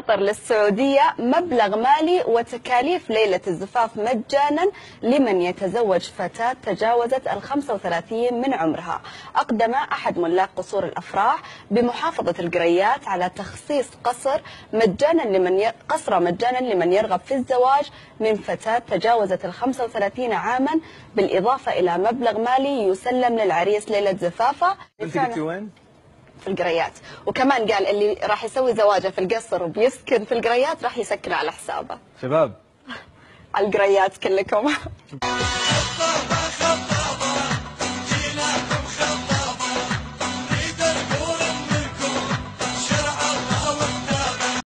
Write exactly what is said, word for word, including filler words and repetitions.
للسعودية مبلغ مالي وتكاليف ليلة الزفاف مجانا لمن يتزوج فتاة تجاوزت الخمسة وثلاثين من عمرها. أقدم أحد ملاك قصور الأفراح بمحافظة القريات على تخصيص قصر مجانا لمن ي... قصر مجانا لمن يرغب في الزواج من فتاة تجاوزت الخمسة وثلاثين عاما، بالإضافة إلى مبلغ مالي يسلم للعريس ليلة زفافه. في القريات، وكمان قال اللي راح يسوي زواجه في القصر وبيسكن في القريات راح يسكن على حسابه. شباب على القريات كلكم.